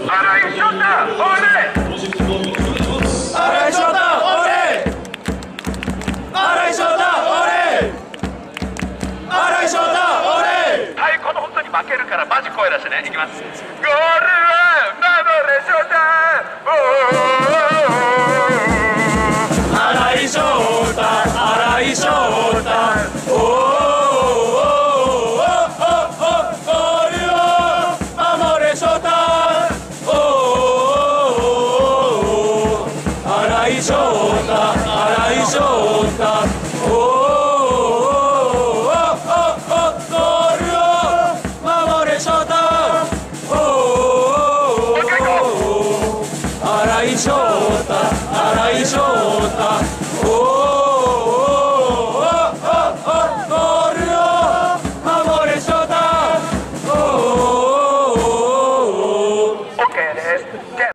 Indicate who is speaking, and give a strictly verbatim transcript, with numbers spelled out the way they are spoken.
Speaker 1: 井翔太、おいで。
Speaker 2: 新井翔太、おれ。新井翔太、おれ。新井翔太、おれ。
Speaker 1: はい、この本当に負けるからマジ声出してね。いきます。ゴールは守れ翔太。
Speaker 2: 新井翔太、新井翔太、おーおーおーおーおーゴールを守れ翔太、おーおーおー新井翔太、新井翔太、おーおーおーおーゴールを守れ翔太、おーおーおー新井翔太、新井翔太、